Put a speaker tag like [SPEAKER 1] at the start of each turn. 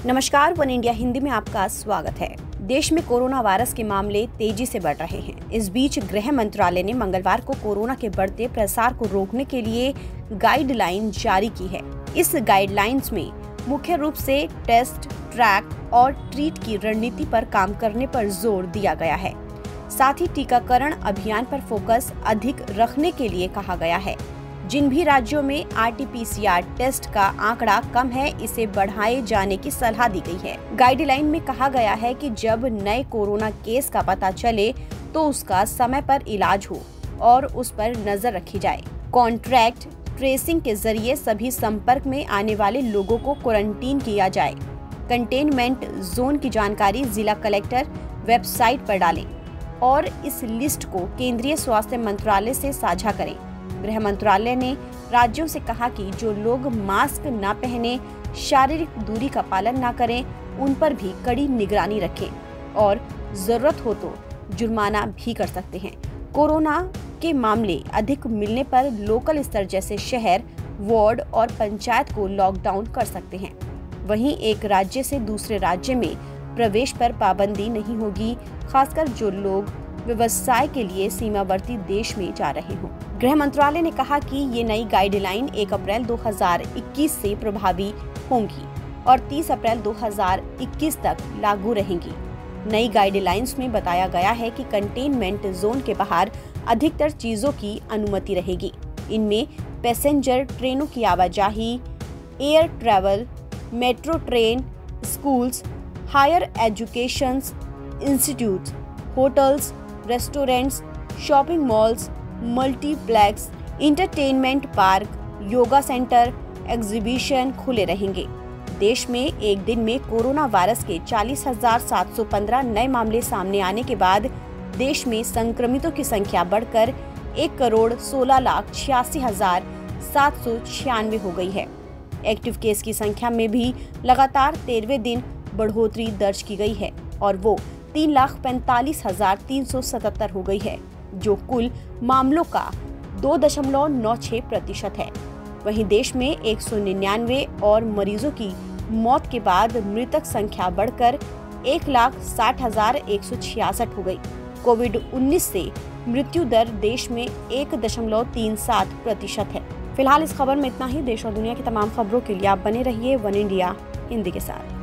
[SPEAKER 1] नमस्कार, one India Hindi में आपका स्वागत है। देश में कोरोना वायरस के मामले तेजी से बढ़ रहे हैं। इस बीच गृह मंत्रालय ने मंगलवार को कोरोना के बढ़ते प्रसार को रोकने के लिए गाइडलाइन जारी की है। इस गाइडलाइंस में मुख्य रूप से टेस्ट, ट्रैक और ट्रीट की रणनीति पर काम करने पर जोर दिया गया है। साथ ही टीकाकरण अभियान पर फोकस अधिक रखने के लिए कहा गया है। जिन भी राज्यों में RT-PCR टेस्ट का आंकड़ा कम है, इसे बढ़ाए जाने की सलाह दी गई है। गाइडलाइन में कहा गया है कि जब नए कोरोना केस का पता चले तो उसका समय पर इलाज हो और उस पर नजर रखी जाए। कॉन्ट्रैक्ट ट्रेसिंग के जरिए सभी संपर्क में आने वाले लोगों को क्वारंटीन किया जाए। कंटेनमेंट जोन की जानकारी जिला कलेक्टर वेबसाइट पर डालें और इस लिस्ट को केंद्रीय स्वास्थ्य मंत्रालय से साझा करें। गृह मंत्रालय ने राज्यों से कहा कि जो लोग मास्क न पहने, शारीरिक दूरी का पालन न करें, उन पर भी कड़ी निगरानी रखें और जरूरत हो तो जुर्माना भी कर सकते हैं। कोरोना के मामले अधिक मिलने पर लोकल स्तर जैसे शहर, वार्ड और पंचायत को लॉकडाउन कर सकते हैं। वहीं एक राज्य से दूसरे राज्य में प्रवेश पर पाबंदी नहीं होगी, खासकर जो लोग व्यवसाय के लिए सीमावर्ती देश में जा रहे हों। गृह मंत्रालय ने कहा कि ये नई गाइडलाइन 1 अप्रैल 2021 से प्रभावी होंगी और 30 अप्रैल 2021 तक लागू रहेंगी। नई गाइडलाइंस में बताया गया है कि कंटेनमेंट जोन के बाहर अधिकतर चीजों की अनुमति रहेगी। इनमें पैसेंजर ट्रेनों की आवाजाही, air travel, metro train, schools, higher education institute, hotels, restaurants, shopping malls, multiplex, entertainment park, yoga centre, exhibition खुले रहेंगे। देश में एक दिन में कोरोना वायरस के 40,715 नए मामले सामने आने के बाद देश में संक्रमितों की संख्या बढ़कर 1,16,86,796 हो गई है। एक्टिव केस की संख्या में भी लगातार 13वें दिन बढ़ोतरी दर्ज की गई है और वो 3,45,377 हो गई है, जो कुल मामलों का 2.96% है। वहीं देश में 199 और मरीजों की मौत के बाद मृतक संख्या बढ़कर 1,60,166 हो गई। कोविड-19 से मृत्यु दर देश में 1.37% है। फिलहाल इस खबर में इतना ही। देश और दुनिया की तमाम खबरों के लिए आप बने रहिए वन इंडिया हिंदी के साथ।